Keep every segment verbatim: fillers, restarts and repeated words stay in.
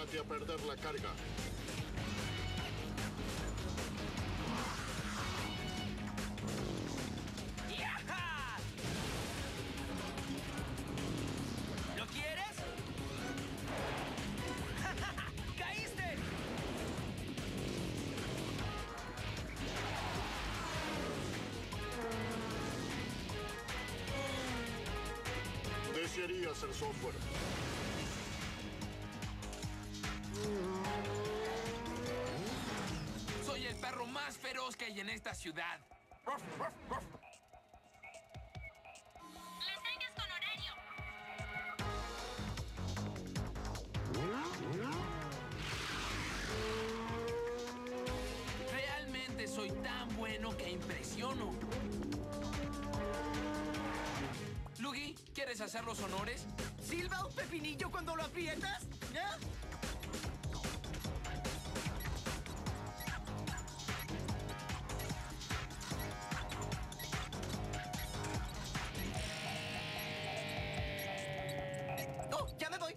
prepárate a perder la carga. ¡Yaja! ¿Lo quieres? ¡Caíste! Desearías el software. Soy el perro más feroz que hay en esta ciudad. La entrega es con horario. Realmente soy tan bueno que impresiono. Luigi, ¿quieres hacer los honores? ¿Silba un pepinillo cuando lo aprietas? ¿Eh? ¡Oh, ya me voy!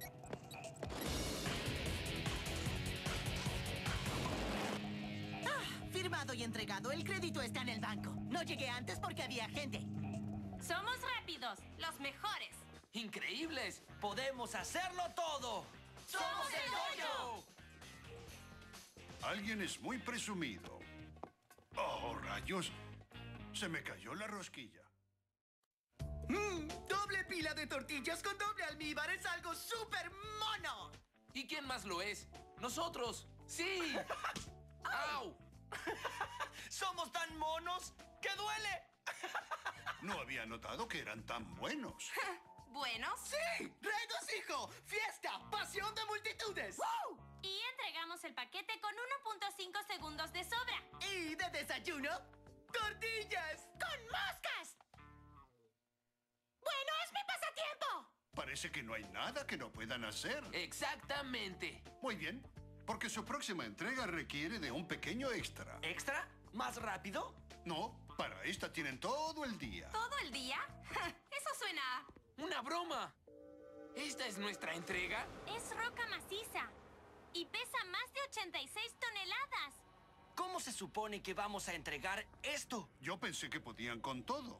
Ah, firmado y entregado. El crédito está en el banco. No llegué antes porque había gente. Somos rápidos, los mejores. ¡Increíbles! ¡Podemos hacerlo todo! ¡Somos el dojo! Alguien es muy presumido. ¡Oh, rayos! Se me cayó la rosquilla. Mm, doble pila de tortillas con doble almíbar es algo súper mono. ¿Y quién más lo es? ¡Nosotros! ¡Sí! ¡Au! ¿Somos tan monos que duele? No había notado que eran tan buenos. Buenos. ¡Sí! ¡Regocijo! ¡Fiesta! ¡Pasión de multitudes! ¡Woo! Y entregamos el paquete con uno punto cinco segundos de sobra. Y de desayuno, tortillas. ¡Con moscas! ¡Bueno, es mi pasatiempo! Parece que no hay nada que no puedan hacer. ¡Exactamente! Muy bien, porque su próxima entrega requiere de un pequeño extra. ¿Extra? ¿Más rápido? No, para esta tienen todo el día. ¿Todo el día? Eso suena... ¡Una broma! ¿Esta es nuestra entrega? Es roca maciza. Y pesa más de ochenta y seis toneladas. ¿Cómo se supone que vamos a entregar esto? Yo pensé que podían con todo.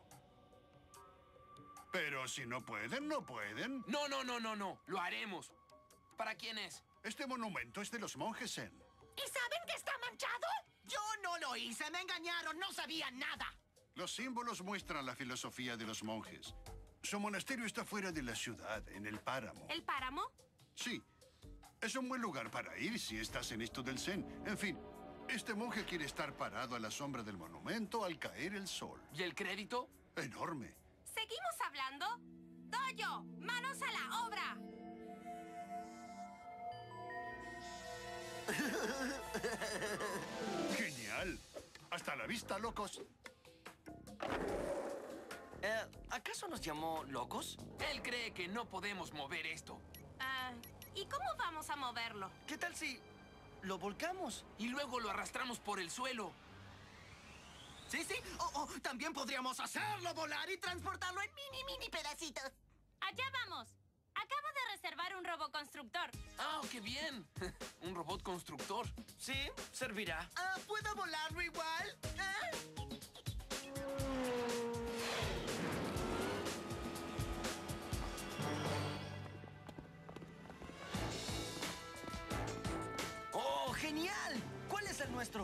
Pero si no pueden, no pueden. No, no, no, no, no. Lo haremos. ¿Para quién es? Este monumento es de los monjes Zen. ¿Y saben que está manchado? Yo no lo hice, me engañaron, no sabía nada. Los símbolos muestran la filosofía de los monjes. Su monasterio está fuera de la ciudad, en el páramo. ¿El páramo? Sí, es un buen lugar para ir si estás en esto del Zen. En fin, este monje quiere estar parado a la sombra del monumento al caer el sol. ¿Y el crédito? Enorme. ¿Seguimos hablando? ¡Doyo! ¡Manos a la obra! ¡Genial! Hasta la vista, locos. Eh, ¿Acaso nos llamó locos? Él cree que no podemos mover esto. Ah, ¿y cómo vamos a moverlo? ¿Qué tal si lo volcamos? Y luego lo arrastramos por el suelo. Sí, sí. Oh, oh, también podríamos hacerlo volar y transportarlo en mini, mini pedacitos. Allá vamos. Acabo de reservar un roboconstructor. ¡Ah, qué bien! Un robot constructor. Sí, servirá. Ah, ¿puedo volarlo igual? ¿Eh? ¡Oh, genial! ¿Cuál es el nuestro?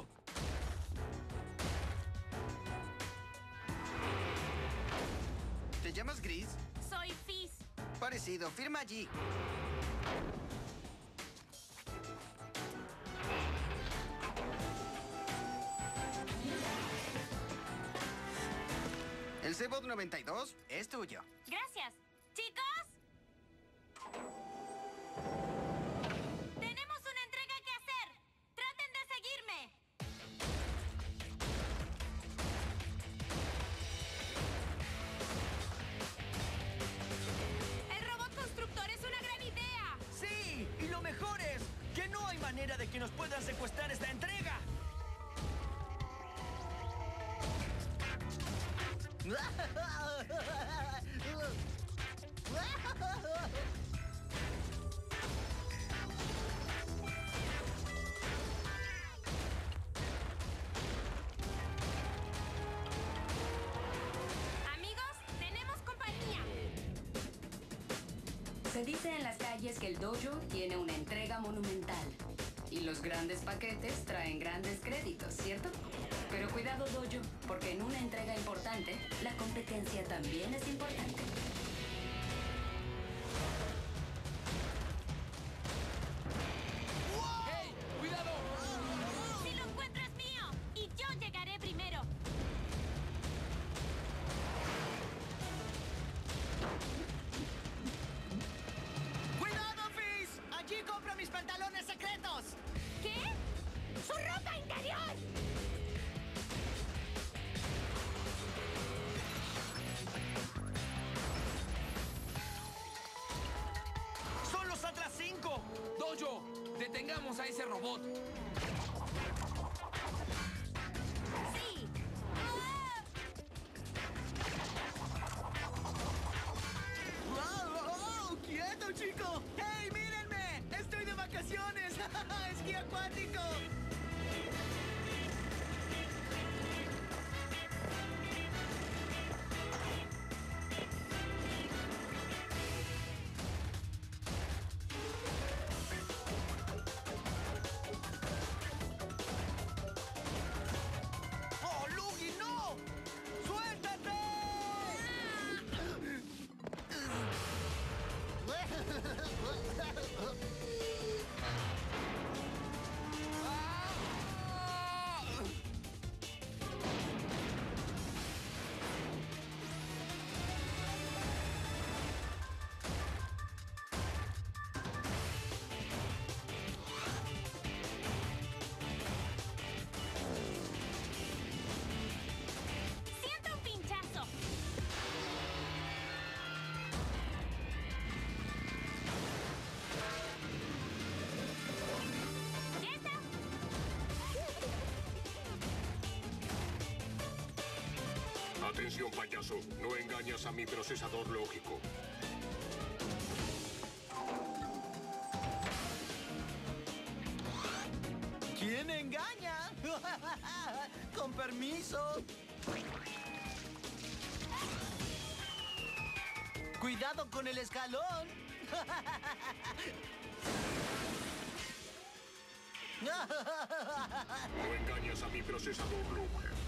¿Te llamas Gris? Soy Fizz. Parecido, firma allí. El C-Bot noventa y dos es tuyo. Gracias. ¿Chicos? Tenemos una entrega que hacer. Traten de seguirme. El robot constructor es una gran idea. Sí, y lo mejor es que no hay manera de que nos puedan secuestrar esta entrega. Se dice en las calles que el dojo tiene una entrega monumental. Y los grandes paquetes traen grandes créditos, ¿cierto? Pero cuidado, dojo, porque en una entrega importante, la competencia también es importante. ¡Hey! ¡Cuidado! Si lo encuentro es mío y yo llegaré primero. ¡Cuidado, Fizz! Allí compro mis pantalones secretos. ¿Qué? ¡Su ropa interior! ¡Son los Atlas cinco! ¡Dojo! ¡Detengamos a ese robot! ¡Sí! ¡Ah! ¡Wow! Oh, oh, ¡quieto, chico! ¡Hey, mírenme! ¡Estoy de vacaciones! ¡Esquí acuático! ¡Oh, Luigi, no! ¡Suéltate! ¡Siento un pinchazo! ¿Ya está? Atención, payaso. No engañas a mi procesador lógico. ¿Quién engaña? Con permiso. Cuidado con el escalón. No engañas a mi procesador lógico.